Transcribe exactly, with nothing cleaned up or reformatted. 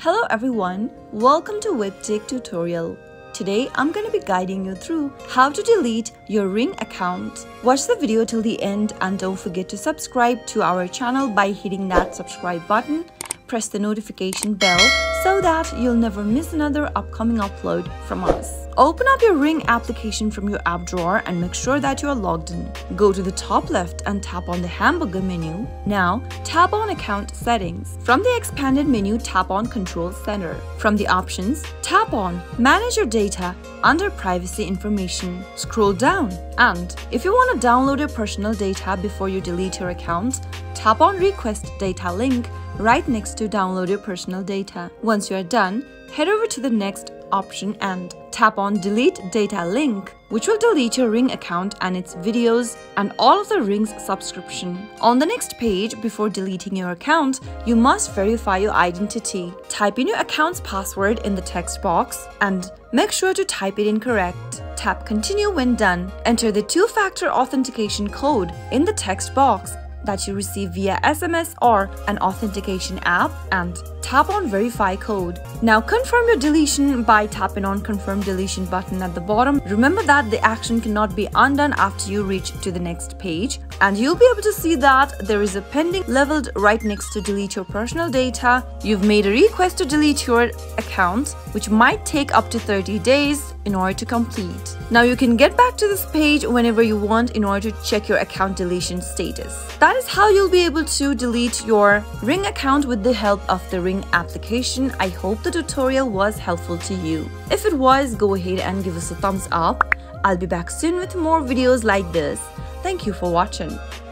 Hello everyone, welcome to Webtech Tutorial. Today I'm going to be guiding you through how to delete your Ring account. Watch the video till the end and don't forget to subscribe to our channel by hitting that subscribe button. Press the notification bell so that you'll never miss another upcoming upload from us. Open up your Ring application from your app drawer and make sure that you are logged in. Go to the top left and tap on the hamburger menu. Now tap on Account Settings. From the expanded menu, tap on Control Center. From the options, tap on Manage Your Data under Privacy Information. Scroll down and if you want to download your personal data before you delete your account, tap on Request Data link right next to Download Your Personal Data. Once you are done, head over to the next option and tap on Delete Data link, which will delete your Ring account and its videos and all of the Ring's subscription. On the next page, before deleting your account, you must verify your identity. Type in your account's password in the text box and make sure to type it in correct. Tap Continue when done. Enter the two-factor authentication code in the text box that you receive via S M S or an authentication app and tap on Verify Code. Now confirm your deletion by tapping on Confirm Deletion button at the bottom. Remember that the action cannot be undone after you reach to the next page, and you'll be able to see that there is a pending labeled right next to Delete Your Personal Data. You've made a request to delete your account, which might take up to thirty days in order to complete. Now you can get back to this page whenever you want in order to check your account deletion status. That is how you'll be able to delete your Ring account with the help of the Ring application. I hope the tutorial was helpful to you. If it was, go ahead and give us a thumbs up. I'll be back soon with more videos like this. Thank you for watching.